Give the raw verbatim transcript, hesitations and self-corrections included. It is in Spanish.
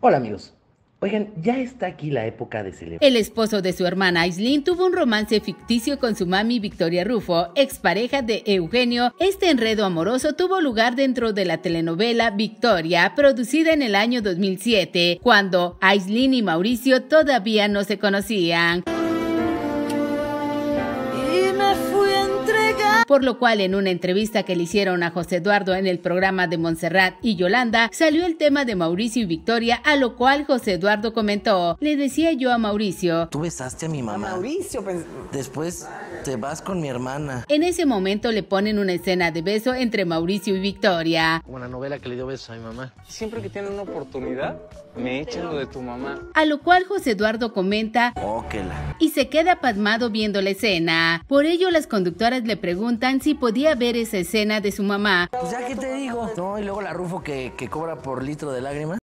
Hola amigos, oigan, ya está aquí la época de celebrar. El esposo de su hermana Aislinn tuvo un romance ficticio con su mami Victoria Rufo, expareja de Eugenio. Este enredo amoroso tuvo lugar dentro de la telenovela Victoria, producida en el año dos mil siete, cuando Aislinn y Mauricio todavía no se conocían. Por lo cual, en una entrevista que le hicieron a José Eduardo en el programa de Montserrat y Yolanda, salió el tema de Mauricio y Victoria, a lo cual José Eduardo comentó: le decía yo a Mauricio, tú besaste a mi mamá. A Mauricio, pues... Después te vas con mi hermana. En ese momento le ponen una escena de beso entre Mauricio y Victoria. Una novela que le dio besos a mi mamá. Siempre que tienen una oportunidad, me echan lo de tu mamá. A lo cual José Eduardo comenta, Óquela. y se queda pasmado viendo la escena. Por ello, las conductoras le preguntan si podía ver esa escena de su mamá. Pues ya que te digo. No, y luego la Rufo que, que cobra por litro de lágrima.